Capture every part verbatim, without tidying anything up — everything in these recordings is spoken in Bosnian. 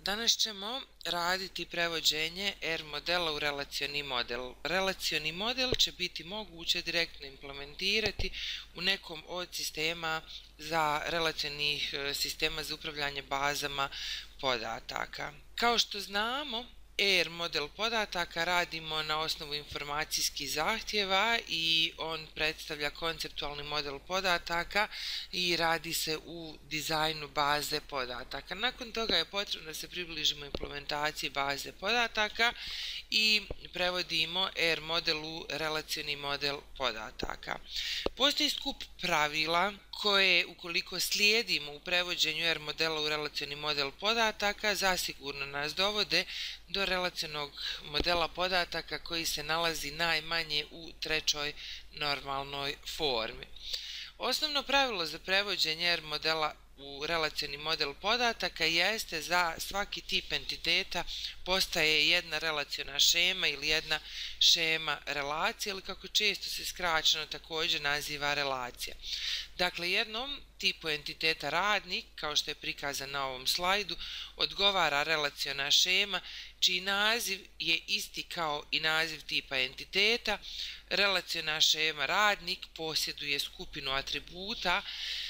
Danas ćemo raditi prevođenje R modela u relacioni model. Relacioni model će biti moguće direktno implementirati u nekom od sistema za relacionih sistema za upravljanje bazama podataka. Kao što znamo, R model podataka radimo na osnovu informacijskih zahtjeva i on predstavlja konceptualni model podataka i radi se u dizajnu baze podataka. Nakon toga je potrebno da se približimo implementaciji baze podataka i prevodimo R model u relacioni model podataka. Postoji skup pravila koje, ukoliko slijedimo u prevođenju R modela u relacioni model podataka, zasigurno nas dovode do relacionog modela podataka koji se nalazi najmanje u trećoj normalnoj formi. Osnovno pravilo za prevođenje R modela u relacioni model podataka jeste za svaki tip entiteta postaje jedna relaciona šema ili jedna šema relacije, ili kako često se skraćeno također naziva relacija. Dakle, jednom tipu entiteta radnik, kao što je prikazan na ovom slajdu, odgovara relaciona šema čiji naziv je isti kao i naziv tipa entiteta. Relaciona šema radnik posjeduje skupinu atributa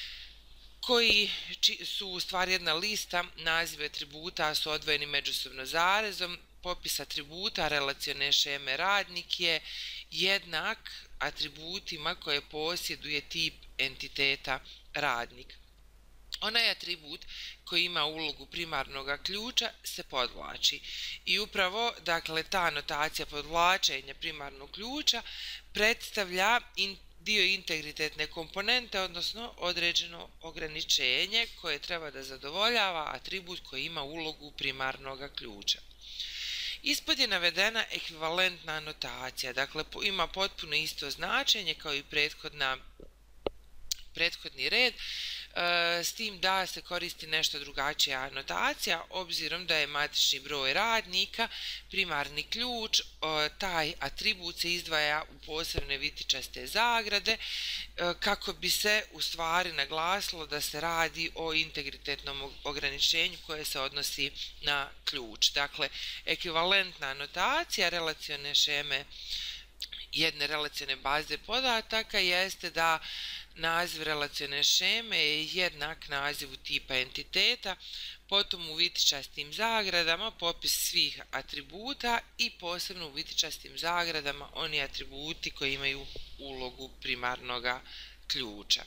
koji su u stvari jedna lista, nazive atributa su odvojeni međusobno zarezom. Popis atributa relacione šeme radnik je jednak atributima koje posjeduje tip entiteta radnik. Onaj atribut koji ima ulogu primarnog ključa se podvlači i upravo, dakle, ta notacija podvlačenja primarnog ključa predstavlja dio integritetne komponente, odnosno određeno ograničenje koje treba da zadovoljava atribut koji ima ulogu primarnog ključa. Ispod je navedena ekvivalentna notacija, dakle ima potpuno isto značenje kao i prethodna prethodni red, s tim da se koristi nešto drugačija anotacija, obzirom da je matični broj radnika primarni ključ. Taj atribut se izdvaja u posebne vitičaste zagrade kako bi se u stvari naglasilo da se radi o integritetnom ograničenju koje se odnosi na ključ. Dakle, ekvivalentna anotacija relacione šeme jedne relacione baze podataka jeste da naziv relacione šeme je jednak nazivu tipa entiteta, potom u vitičastim zagradama popis svih atributa i posebno u vitičastim zagradama oni atributi koji imaju ulogu primarnog ključa.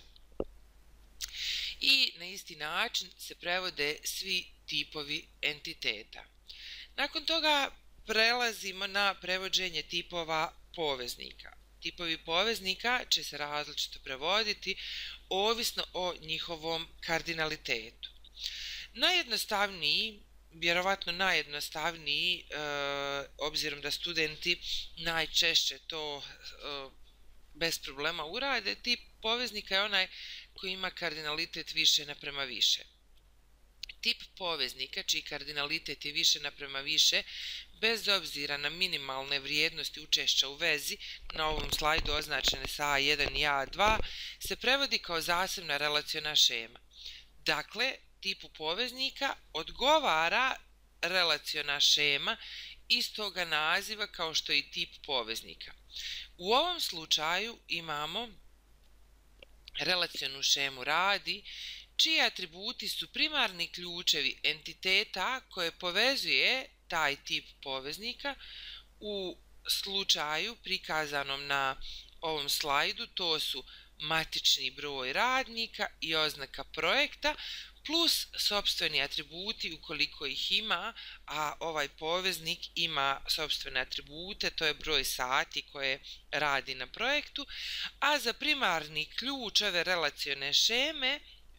I na isti način se prevode svi tipovi entiteta. Nakon toga prelazimo na prevođenje tipova poveznika. Tipovi poveznika će se različito prevoditi ovisno o njihovom kardinalitetu. Najjednostavniji, vjerovatno najjednostavniji, e, obzirom da studenti najčešće to e, bez problema urade, tip poveznika je onaj koji ima kardinalitet više naprema više. Tip poveznika čiji kardinalitet je više naprema više, bez obzira na minimalne vrijednosti učešća u vezi, na ovom slajdu označene sa A jedan i A dva, se prevodi kao zasebna relaciona šema. Dakle, tipu poveznika odgovara relaciona šema istoga naziva kao što je i tip poveznika. U ovom slučaju imamo relacionu šemu radi, čiji atributi su primarni ključevi entiteta koje povezuje taj tip poveznika. U slučaju prikazanom na ovom slajdu to su matični broj radnika i oznaka projekta plus sopstveni atributi ukoliko ih ima, a ovaj poveznik ima sopstvene atribute, to je broj sati koje radi na projektu, a za primarni ključ ove relacione šeme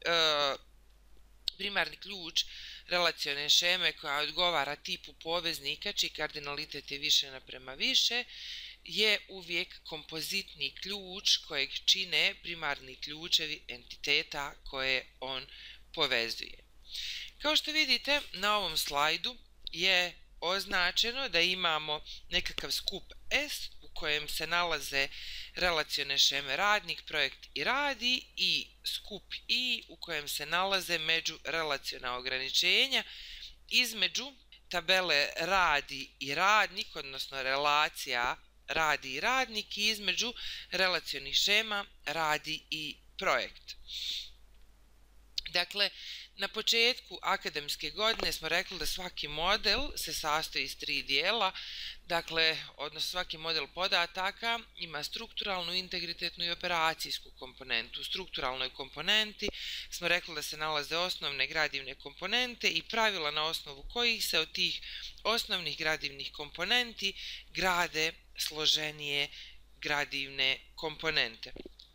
primarni ključ relacione šeme koja odgovara tipu poveznika čiji kardinalitet je više naprema više je uvijek kompozitni ključ kojeg čine primarni ključevi entiteta koje on povezuje. Kao što vidite na ovom slajdu je označeno da imamo nekakav skup S u kojem se nalaze relacione šeme radnik, projekt i radi i skup I u kojem se nalaze međurelaciona ograničenja između tabele radi i radnik, odnosno relacija radi i radnik, i između relacionih šema radi i projekt. Dakle, na početku akademske godine smo rekli da svaki model se sastoji iz tri dijela, dakle, odnosno svaki model podataka ima strukturalnu, integritetnu i operacijsku komponentu. U strukturalnoj komponenti smo rekli da se nalaze osnovne gradivne komponente i pravila na osnovu kojih se od tih osnovnih gradivnih komponenti grade složenije gradivne komponente.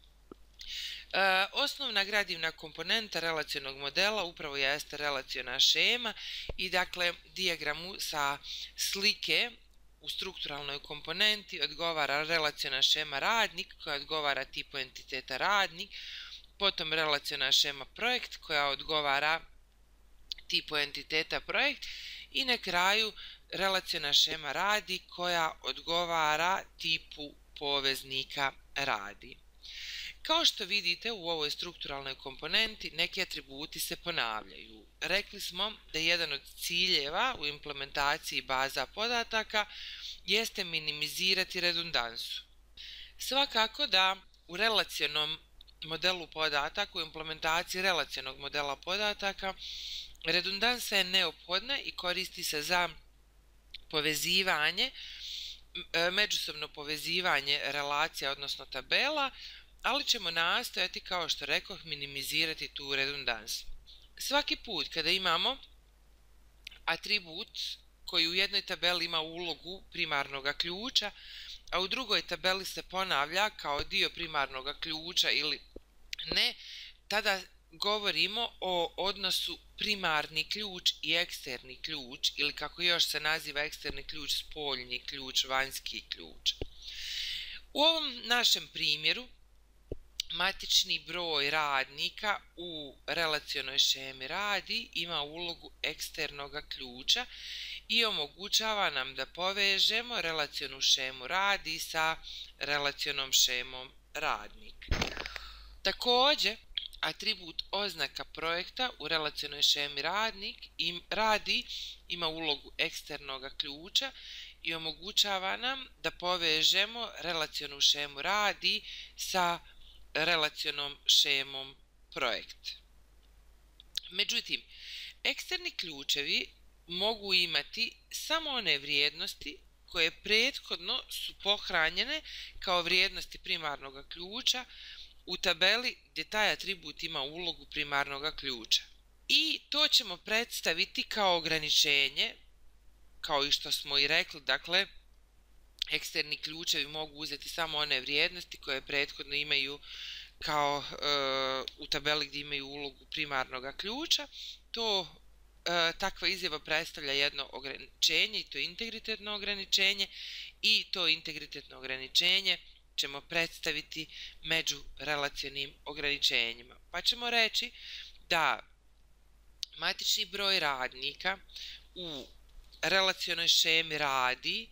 E, osnovna gradivna komponenta relacionog modela upravo jeste relaciona šema i dakle dijagramu sa slike u strukturalnoj komponenti odgovara relaciona šema radnik koja odgovara tipu entiteta radnik, potom relaciona šema projekt koja odgovara tipu entiteta projekt i na kraju relaciona šema radi koja odgovara tipu poveznika radi. Kao što vidite u ovoj strukturalnoj komponenti neki atributi se ponavljaju. Rekli smo da jedan od ciljeva u implementaciji baza podataka jeste minimizirati redundansu. Svakako da u relacionom modelu podataka, u implementaciji relacionog modela podataka, redundansa je neophodna i koristi se za povezivanje, međusobno povezivanje relacija, odnosno tabela, ali ćemo nastojati, kao što rekoh, minimizirati tu redundansu. Svaki put kada imamo atribut koji u jednoj tabeli ima ulogu primarnog ključa, a u drugoj tabeli se ponavlja kao dio primarnog ključa ili ne, tada govorimo o odnosu primarni ključ i eksterni ključ, ili kako još se naziva eksterni ključ, spoljni ključ, vanjski ključ. U ovom našem primjeru matični broj radnika u relacionoj šemi radi ima ulogu eksternog ključa i omogućava nam da povežemo relacionu šemu radi sa relacionom šemom radnik. Također, atribut oznaka projekta u relacionoj šemi radnik im radi ima ulogu eksternog ključa i omogućava nam da povežemo relacionu šemu radi sa relacionom šemom projekt. Međutim, eksterni ključevi mogu imati samo one vrijednosti koje prethodno su pohranjene kao vrijednosti primarnog ključa u tabeli gdje taj atribut ima ulogu primarnog ključa. I to ćemo predstaviti kao ograničenje, kao i što smo i rekli, dakle, eksterni ključevi mogu uzeti samo one vrijednosti koje prethodno imaju kao e, u tabeli gdje imaju ulogu primarnog ključa. To e, takva izjava predstavlja jedno ograničenje i to je integritetno ograničenje i to integritetno ograničenje ćemo predstaviti među relacionim ograničenjima. Pa ćemo reći da matični broj radnika u relacionoj šemi radi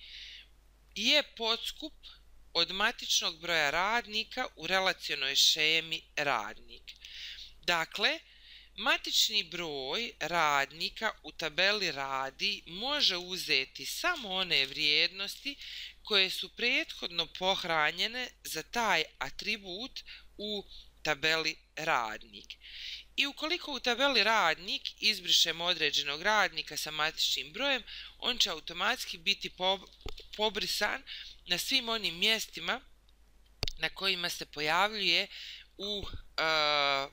je podskup od matičnog broja radnika u relacionoj šemi radnik. Dakle, matični broj radnika u tabeli radi može uzeti samo one vrijednosti koje su prethodno pohranjene za taj atribut u tabeli radnik. I ukoliko u tabeli radnik izbrišemo određenog radnika sa matičnim brojem, on će automatski biti pobrisan na svim onim mjestima na kojima se pojavljuje u e,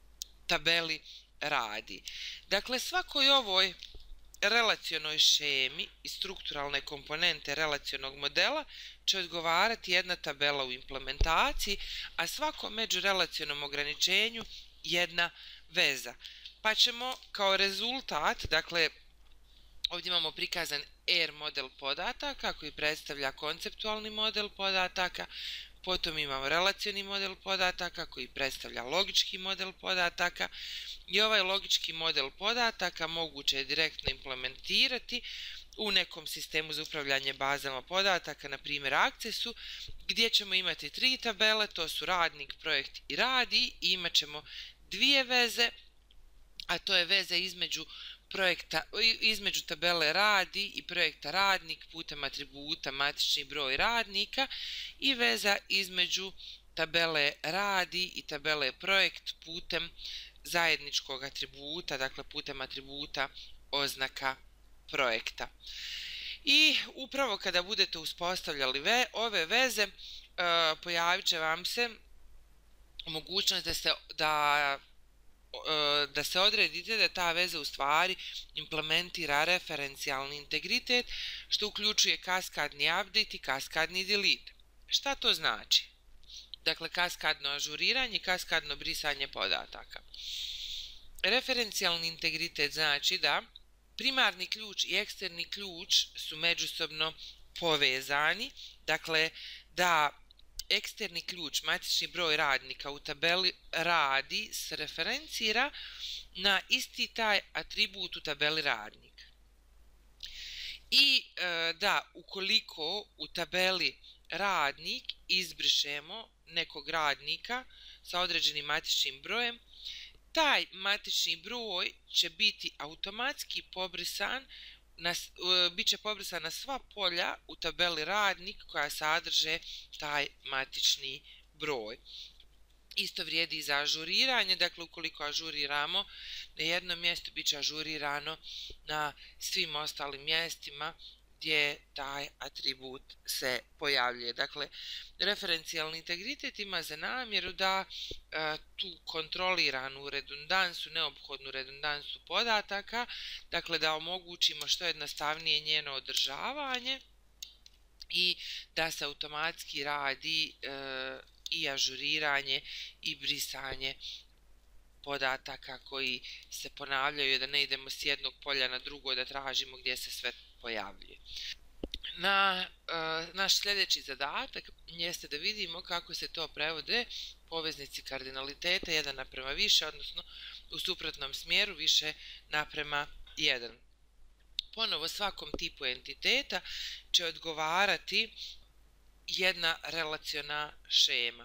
tabeli radi. Dakle, svakoj ovoj relacionoj šemi i strukturalne komponente relacionog modela će odgovarati jedna tabela u implementaciji, a svakom međurelacionom ograničenju jedna veza. Pa ćemo kao rezultat, dakle, ovdje imamo prikazan R model podataka koji predstavlja konceptualni model podataka, potom imamo relacioni model podataka koji predstavlja logički model podataka i ovaj logički model podataka moguće je direktno implementirati u nekom sistemu za upravljanje bazama podataka, na primjer Accessu, gdje ćemo imati tri tabele, to su radnik, projekt i radi, i imat ćemo dvije veze, a to je veza između projekta, između tabele radi i projekta radnik putem atributa matični broj radnika i veza između tabele radi i tabele projekt putem zajedničkog atributa, dakle putem atributa oznaka projekta. I upravo kada budete uspostavljali ve, ove veze, e, pojavit će vam se mogućnost da se, da, e, da se odredite da ta veza u stvari implementira referencijalni integritet, što uključuje kaskadni update i kaskadni delete. Šta to znači? Dakle, kaskadno ažuriranje i kaskadno brisanje podataka. Referencijalni integritet znači da primarni ključ i eksterni ključ su međusobno povezani, dakle da eksterni ključ, matični broj radnika u tabeli radi se referencira na isti taj atribut u tabeli radnik. I e, da ukoliko u tabeli radnik izbrišemo nekog radnika sa određenim matičnim brojem, taj matični broj će biti automatski pobrisan, na, bit će pobrisan na sva polja u tabeli radnik koja sadrže taj matični broj. Isto vrijedi i za ažuriranje, dakle ukoliko ažuriramo na jednom mjestu, bit će ažurirano na svim ostalim mjestima gdje taj atribut se pojavljuje. Dakle, referencijalni integritet ima za namjeru da e, tu kontroliranu redundansu, neophodnu redundansu podataka, dakle da omogućimo što jednostavnije njeno održavanje i da se automatski radi e, i ažuriranje i brisanje podataka koji se ponavljaju, da ne idemo s jednog polja na drugo da tražimo gdje se sve pojavljuje. Na, uh, naš sljedeći zadatak jeste da vidimo kako se to prevode poveznici kardinaliteta jedan naprema više, odnosno u suprotnom smjeru više naprema jedan. Ponovo svakom tipu entiteta će odgovarati jedna relaciona šema.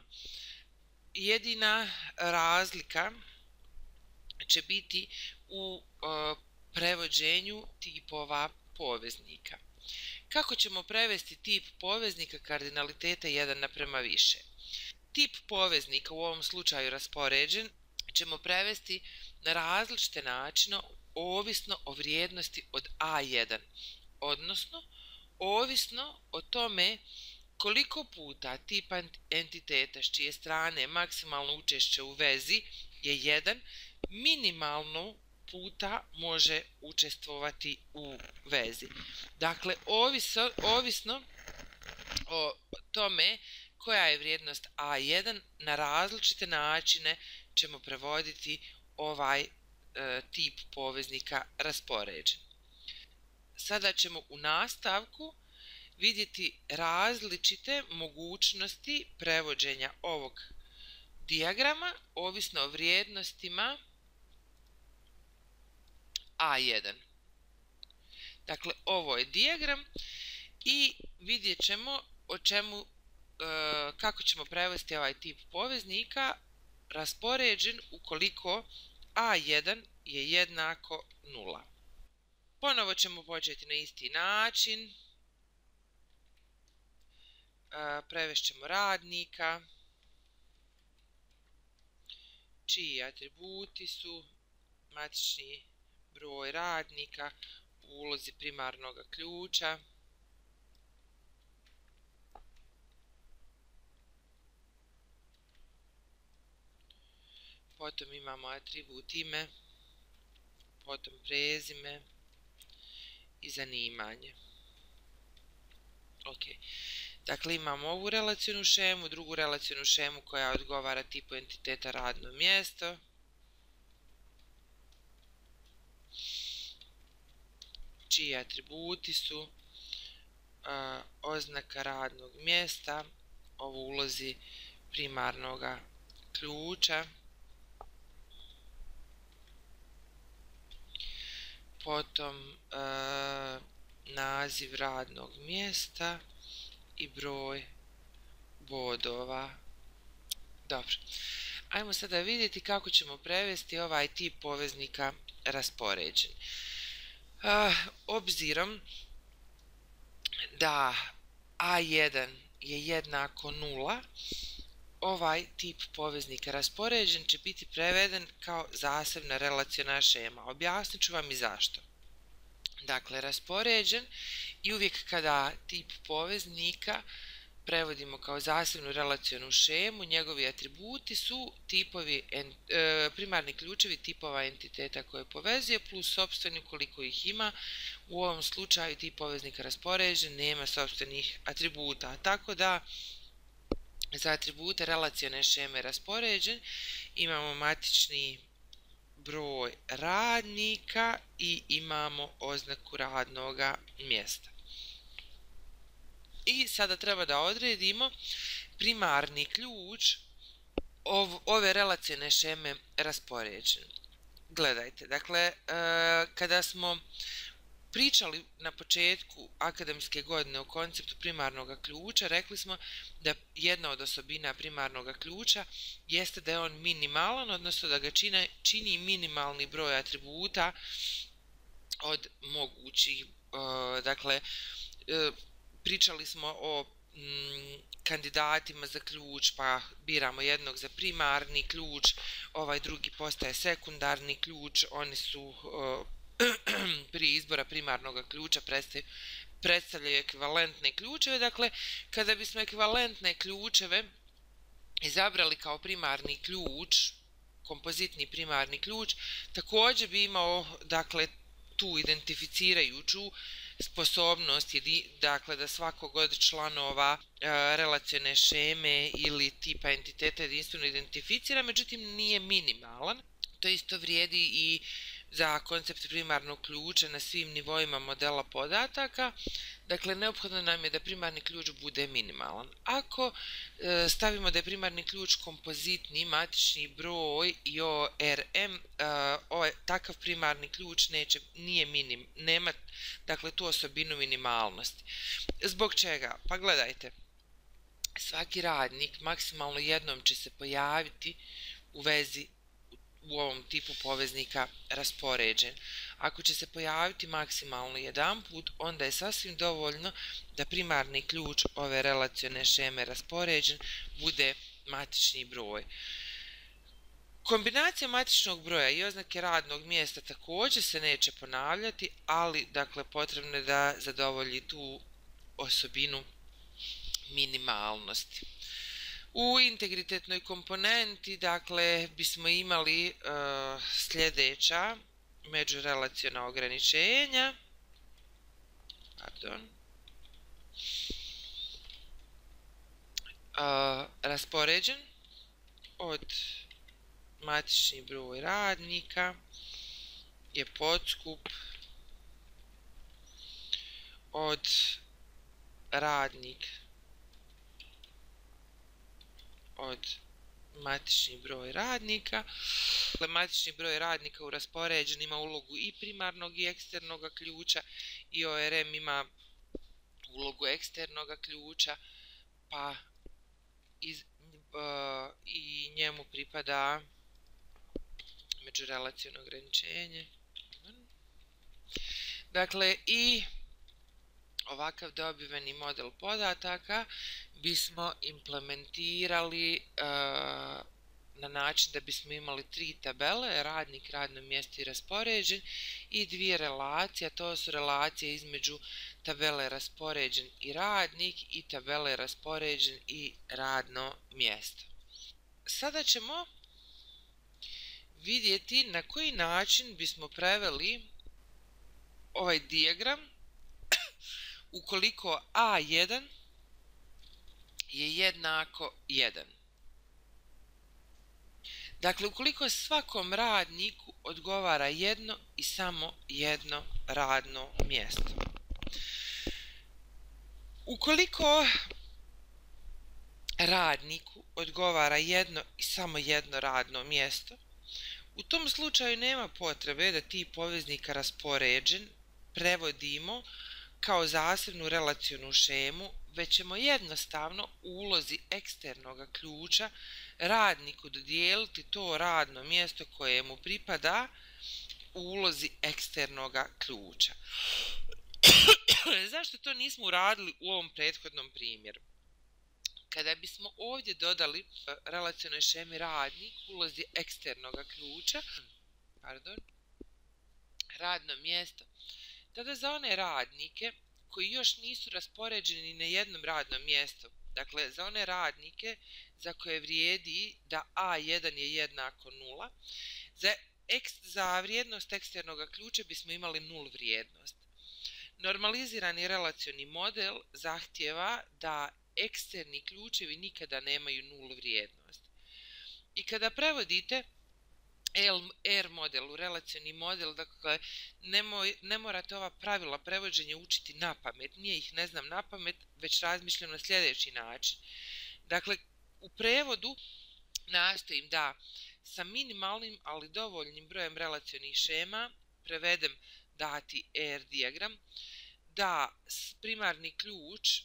Jedina razlika će biti u uh, prevođenju tipova poveznika. Kako ćemo prevesti tip poveznika kardinaliteta jedan naprema više? Tip poveznika, u ovom slučaju raspoređen, ćemo prevesti na različite načine ovisno o vrijednosti od a jedan, odnosno ovisno o tome koliko puta tip entiteta s čije strane maksimalno učešće u vezi je jedan, minimalno puta može učestvovati u vezi. Dakle, ovisno, ovisno o tome koja je vrijednost a jedan, na različite načine ćemo prevoditi ovaj e, tip poveznika raspoređen. Sada ćemo u nastavku vidjeti različite mogućnosti prevođenja ovog dijagrama ovisno o vrijednostima a jedan. Dakle, ovo je dijagram i vidjet ćemo o čemu, e, kako ćemo prevesti ovaj tip poveznika raspoređen ukoliko a jedan je jednako nula. Ponovo ćemo početi na isti način. E, prevešćemo radnika, čiji atributi su matični broj radnika u ulozi primarnog ključa, potom imamo atribut ime, potom prezime i zanimanje. Ok, dakle imamo ovu relacionu šemu, drugu relacionu šemu koja odgovara tipu entiteta radno mjesto, čiji atributi su a, oznaka radnog mjesta, ovo ulozi primarnog ključa, potom a, naziv radnog mjesta i broj bodova. Dobro, ajmo sada vidjeti kako ćemo prevesti ovaj tip poveznika raspoređen. A, obzirom da a jedan je jednako nula, ovaj tip poveznika raspoređen će biti preveden kao zasebna relaciona šema. Objasnit ću vam i zašto. Dakle, raspoređen i uvijek kada tip poveznika prevodimo kao zasebnu relacionu šemu, njegovi atributi su tipovi, e, primarni ključevi tipova entiteta koje povezuje plus sopstveni koliko ih ima. U ovom slučaju tip poveznika raspoređen nema sopstvenih atributa, tako da za atribute relacione šeme raspoređen imamo matični broj radnika i imamo oznaku radnoga mjesta. I sada treba da odredimo primarni ključ ove relacione šeme raspoređen. Gledajte, dakle, kada smo pričali na početku akademske godine o konceptu primarnog ključa, rekli smo da jedna od osobina primarnog ključa jeste da je on minimalan, odnosno da ga čini, čini minimalni broj atributa od mogućih. Dakle, pričali smo o mm, kandidatima za ključ, pa biramo jednog za primarni ključ, ovaj drugi postaje sekundarni ključ, oni su prije izbora primarnog ključa predstavljaju ekvivalentne ključeve. Dakle, kada bismo ekvivalentne ključeve izabrali kao primarni ključ, kompozitni primarni ključ, također bi imao, dakle, tu identificirajuću sposobnost, dakle, da svakog od članova relacione šeme ili tipa entiteta jedinstveno identificira, međutim nije minimalan. To isto vrijedi i za koncept primarnog ključa na svim nivoima modela podataka. Dakle, neophodno nam je da primarni ključ bude minimalan. Ako e, stavimo da je primarni ključ kompozitni, matični broj i O R M, e, ovaj, takav primarni ključ neće, nije minim, nema, dakle, tu osobinu minimalnosti. Zbog čega? Pa gledajte, svaki radnik maksimalno jednom će se pojaviti u vezi u ovom tipu poveznika raspoređen. Ako će se pojaviti maksimalno jedan put, onda je sasvim dovoljno da primarni ključ ove relacione šeme raspoređen bude matični broj. Kombinacija matičnog broja i oznake radnog mjesta također se neće ponavljati, ali dakle potrebno je da zadovolji tu osobinu minimalnosti. U integritetnoj komponenti, dakle, bismo imali uh, sljedeća međurelaciona ograničenja. Pardon. Uh, raspoređen od matični broj radnika je podskup od radnik od matični broj radnika. Matični broj radnika u raspoređen ima ulogu i primarnog i eksternog ključa i O R M ima ulogu eksternog ključa, pa iz, uh, i njemu pripada međurelaciono ograničenje. Dakle, i ovakav dobiveni model podataka bismo implementirali uh, na način da bismo imali tri tabele, radnik, radno mjesto i raspoređen, i dvije relacije, to su relacije između tabele raspoređen i radnik i tabele raspoređen i radno mjesto. Sada ćemo vidjeti na koji način bismo preveli ovaj dijagram ukoliko A jedan je jednako jedan. Dakle, ukoliko svakom radniku odgovara jedno i samo jedno radno mjesto. Ukoliko radniku odgovara jedno i samo jedno radno mjesto, u tom slučaju nema potrebe da tip poveznika raspoređen prevodimo kao zasebnu relacionu šemu, već ćemo jednostavno u ulozi eksternog ključa radniku dodijeliti to radno mjesto koje mu pripada u ulozi eksternog ključa. Zašto to nismo uradili u ovom prethodnom primjeru? Kada bismo ovdje dodali relacionoj šemi radnik u ulozi eksternog ključa, pardon, radno mjesto, tada za one radnike koji još nisu raspoređeni na jednom radnom mjestu, dakle za one radnike za koje vrijedi da a jedan je jednako nula, za, eks, za vrijednost eksternog ključa bismo imali nul vrijednost. Normalizirani relacioni model zahtjeva da eksterni ključevi nikada nemaju nul vrijednost. I kada prevodite R model u relacioni model, dakle ne, moj, ne morate ova pravila prevođenja učiti na pamet, nije ih ne znam na pamet, već razmišljam na sljedeći način. Dakle, u prevodu nastojim da sa minimalnim, ali dovoljnim brojem relacionih šema prevedem dati R dijagram, da primarni ključ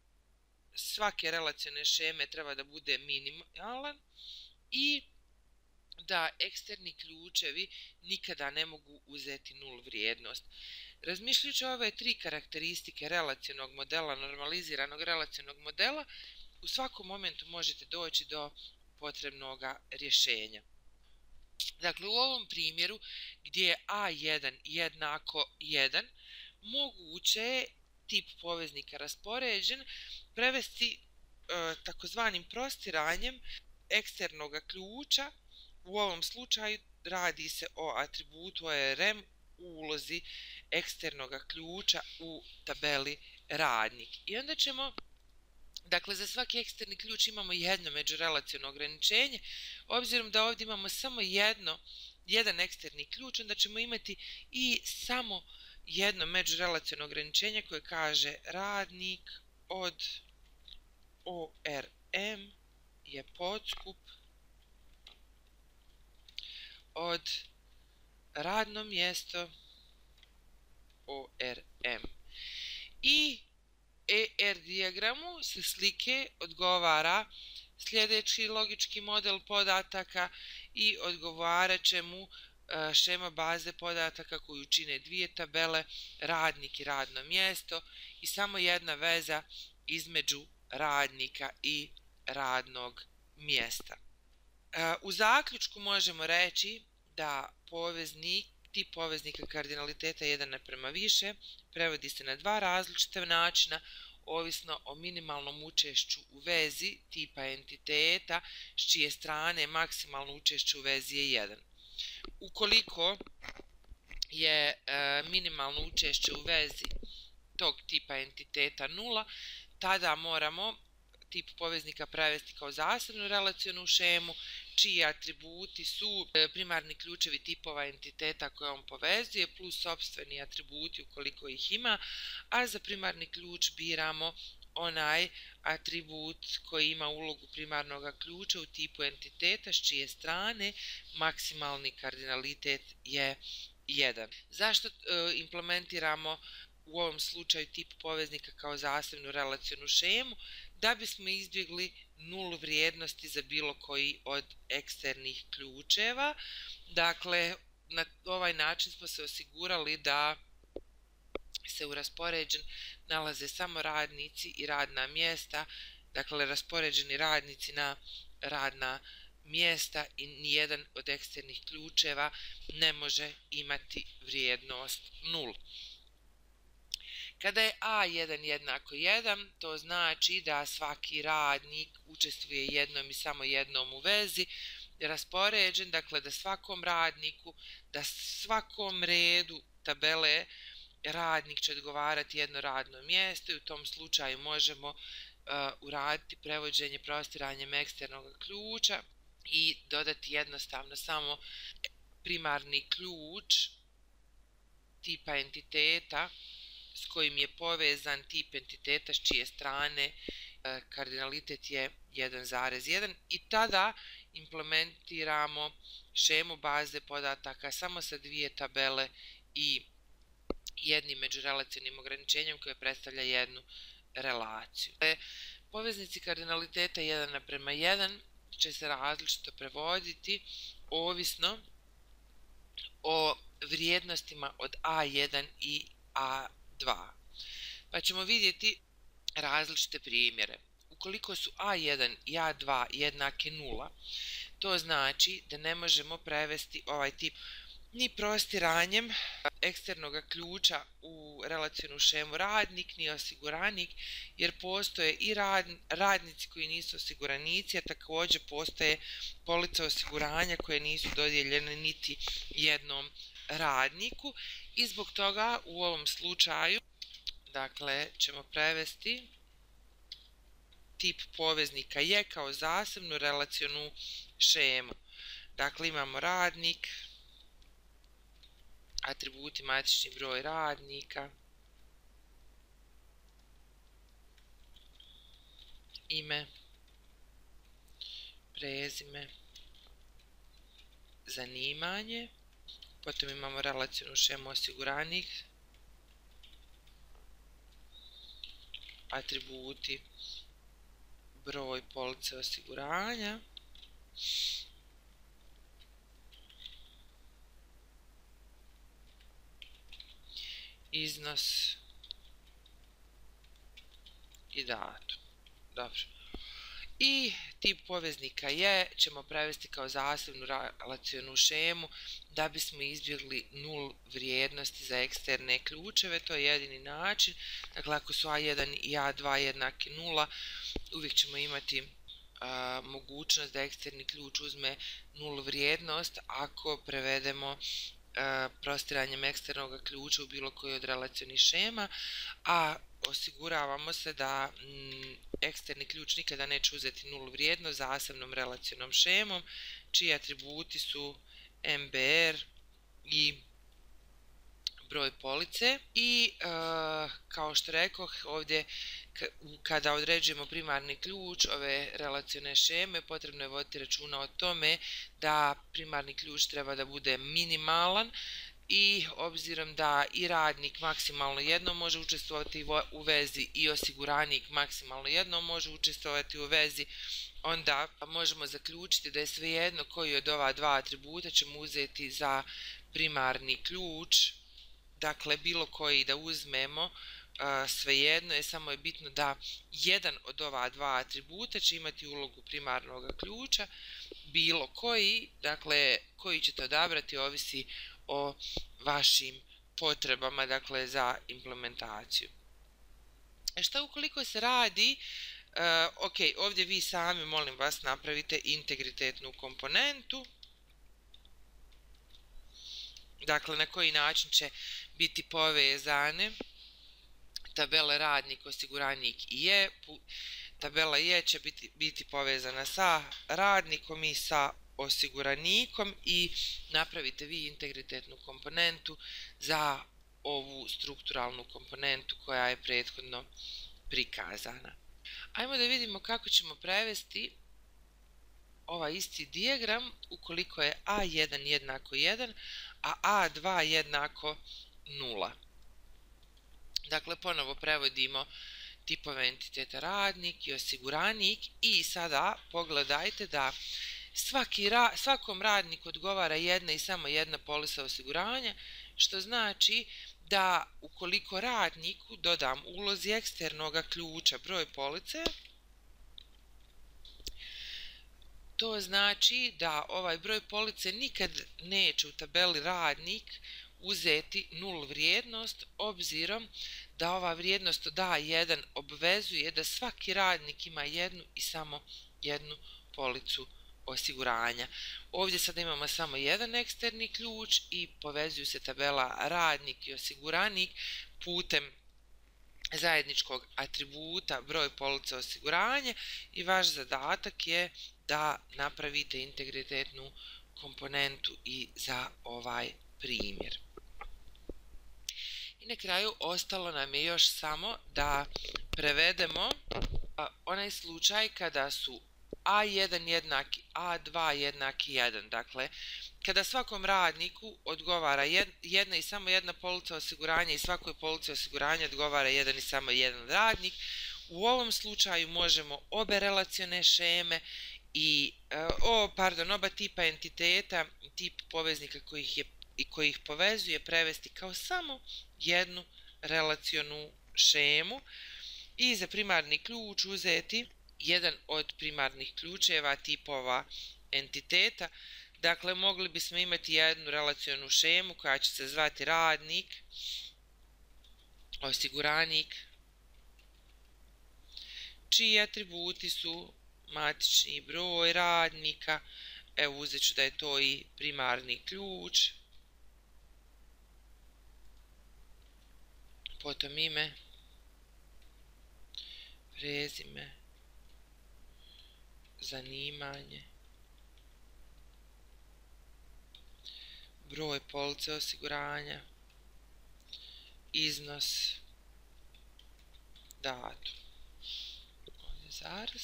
svake relacione šeme treba da bude minimalan i da eksterni ključevi nikada ne mogu uzeti nul vrijednost. Razmišljajući ove tri karakteristike relacionog modela, normaliziranog relacionog modela, u svakom momentu možete doći do potrebnog rješenja. Dakle, u ovom primjeru gdje je a jedan jednako jedan, moguće je tip poveznika raspoređen prevesti e, takozvanim prostiranjem eksternog ključa. U ovom slučaju radi se o atributu A R M u ulozi eksternog ključa u tabeli radnik. I onda ćemo, dakle za svaki eksterni ključ imamo jedno međurelaciono ograničenje, obzirom da ovdje imamo samo jedno, jedan eksterni ključ, onda ćemo imati i samo jedno međurelaciono ograničenje koje kaže radnik od O R M je podskup od radno mjesto O R M. I E R dijagramu sa slike odgovara sljedeći logički model podataka i odgovarat će mu šema baze podataka koju čine dvije tabele, radnik i radno mjesto i samo jedna veza između radnika i radnog mjesta. U zaključku možemo reći da poveznik, tip poveznika kardinaliteta jedan naprema više prevodi se na dva različita načina, ovisno o minimalnom učešću u vezi tipa entiteta, s čije strane maksimalno učešće u vezi je jedan. Ukoliko je e, minimalno učešće u vezi tog tipa entiteta nula, tada moramo tip poveznika prevesti kao zasebnu relacionu šemu, čiji atributi su primarni ključevi tipova entiteta koje on povezuje, plus sopstveni atributi ukoliko ih ima, a za primarni ključ biramo onaj atribut koji ima ulogu primarnog ključa u tipu entiteta, s čije strane maksimalni kardinalitet je jedan. Zašto e, implementiramo u ovom slučaju tip poveznika kao zasebnu relacionu šemu? Da bismo izbjegli nul vrijednosti za bilo koji od eksternih ključeva. Dakle, na ovaj način smo se osigurali da se u raspoređen nalaze samo radnici i radna mjesta, dakle raspoređeni radnici na radna mjesta i nijedan od eksternih ključeva ne može imati vrijednost nula. Kada je A jedan jednako jedan, to znači da svaki radnik učestvuje jednom i samo jednom u vezi, raspoređen, dakle da svakom radniku, da svakom redu tabele radnik će odgovarati jedno radno mjesto i u tom slučaju možemo uh, uraditi prevođenje prostiranjem eksternog ključa i dodati jednostavno samo primarni ključ tipa entiteta s kojim je povezan tip entiteta s čije strane uh, kardinalitet je jedan zarez jedan i tada implementiramo šemu baze podataka samo sa dvije tabele i jednim međurelacionim ograničenjem koje predstavlja jednu relaciju. Poveznici kardinaliteta jedan naprema jedan će se različito prevoditi ovisno o vrijednostima od a jedan i a dva. Pa ćemo vidjeti različite primjere. Ukoliko su a jedan i a dva jednake nula, to znači da ne možemo prevesti ovaj tip ni prostiranjem eksternog ključa u relacionu šemu radnik ni osiguranik, jer postoje i radnici koji nisu osiguranici, a također postoje police osiguranja koje nisu dodijeljene niti jednom radniku i zbog toga u ovom slučaju dakle ćemo prevesti tip poveznika je kao zasebnu relacionu šemu. Dakle imamo radnik, atributi matični broj radnika, ime, prezime, zanimanje, potom imamo relacionu šemu osiguranik, atributi broj police osiguranja, iznos i datum. Dobro. I tip poveznika je ćemo prevesti kao zasebnu relacionu šemu da bismo izbjegli nul vrijednosti za eksterne ključeve. To je jedini način. Dakle, ako su a jedan i a dva jednaki nula, uvijek ćemo imati a, mogućnost da eksterni ključ uzme nul vrijednost ako prevedemo prostiranjem eksternog ključa u bilo koji od relacionih šema, a osiguravamo se da m, eksterni ključ nikada neće uzeti nul vrijednost zasebnom relacionom šemom, čiji atributi su em be er i broj police. I e, kao što rekoh, ovdje kada određujemo primarni ključ ove relacione šeme, potrebno je voditi računa o tome da primarni ključ treba da bude minimalan i obzirom da i radnik maksimalno jednom može učestvovati u vezi i osiguranik maksimalno jednom može učestvovati u vezi, onda možemo zaključiti da je svejedno koji od ova dva atributa ćemo uzeti za primarni ključ. Dakle, bilo koji da uzmemo, svejedno je, samo je bitno da jedan od ova dva atributa će imati ulogu primarnog ključa, bilo koji, dakle koji ćete odabrati ovisi o vašim potrebama, dakle za implementaciju. E šta ukoliko se radi, uh, ok, ovdje vi sami molim vas napravite integritetnu komponentu, dakle na koji način će biti povezane tabele radnik, osiguranik i je. Tabela je će biti, biti povezana sa radnikom i sa osiguranikom i napravite vi integritetnu komponentu za ovu strukturalnu komponentu koja je prethodno prikazana. Ajmo da vidimo kako ćemo prevesti ovaj isti dijagram ukoliko je a jedan jednako jedan, a a dva jednako nula. Dakle, ponovo prevodimo tipove entiteta radnik i osiguranik i sada pogledajte da svaki ra svakom radniku odgovara jedna i samo jedna polisa osiguranja, što znači da ukoliko radniku dodam ulozi eksternog ključa broj police, to znači da ovaj broj police nikad neće u tabeli radnik uzeti nul vrijednost, obzirom da ova vrijednost od a jedan obvezuje da svaki radnik ima jednu i samo jednu policu osiguranja. Ovdje sada imamo samo jedan eksterni ključ i povezuju se tabela radnik i osiguranik putem zajedničkog atributa broj police osiguranja i vaš zadatak je da napravite integritetnu komponentu i za ovaj primjer. I na kraju ostalo nam je još samo da prevedemo onaj slučaj kada su a jedan jednaki a dva jednaki jedan. Dakle, kada svakom radniku odgovara jedna i samo jedna polica osiguranja i svakoj polici osiguranja odgovara jedan i samo jedan radnik, u ovom slučaju možemo obe relacione šeme i o, pardon, oba tipa entiteta, tip poveznika kojih je i koji ih povezuje prevesti kao samo jednu relacionu šemu i za primarni ključ uzeti jedan od primarnih ključeva tipova entiteta. Dakle, mogli bismo imati jednu relacionu šemu koja će se zvati radnik, osiguranik, čiji atributi su matični broj radnika. Evo, uzet ću da je to i primarni ključ, potom ime, prezime, zanimanje, broj police osiguranja, iznos, datum, ovdje zarez.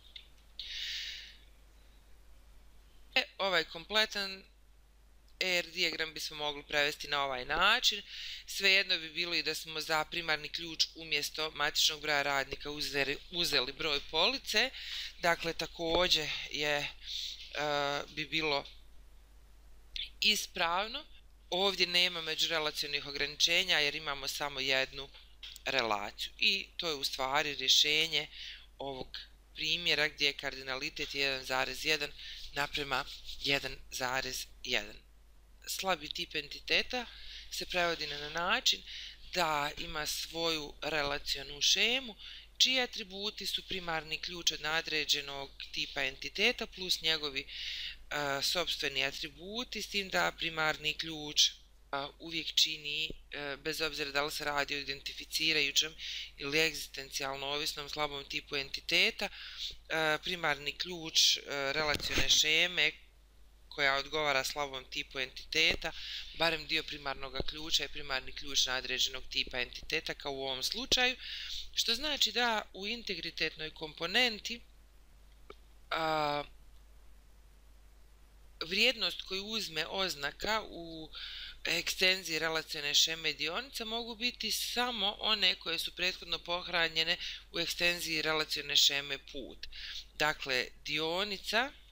E, ovaj kompletan E R dijagram bismo mogli prevesti na ovaj način. Svejedno bi bilo i da smo za primarni ključ umjesto matičnog broja radnika uzeli, uzeli broj police. Dakle, također je, uh, bi bilo ispravno. Ovdje nema međurelacionih ograničenja jer imamo samo jednu relaciju. I to je u stvari rješenje ovog primjera gdje je kardinalitet jedan zarez jedan naprema jedan zarez jedan. Slabi tip entiteta se prevodi na način da ima svoju relacionu šemu čiji atributi su primarni ključ od nadređenog tipa entiteta plus njegovi uh, sopstveni atributi, s tim da primarni ključ uh, uvijek čini, uh, bez obzira da li se radi o identificirajućem ili egzistencijalno ovisnom slabom tipu entiteta, uh, primarni ključ uh, relacione šeme koja odgovara slabom tipu entiteta, barem dio primarnog ključa je primarni ključ nadređenog tipa entiteta kao u ovom slučaju, što znači da u integritetnoj komponenti a, vrijednost koju uzme oznaka u ekstenziji relacione šeme dionica mogu biti samo one koje su prethodno pohranjene u ekstenziji relacione šeme put. Dakle, dionica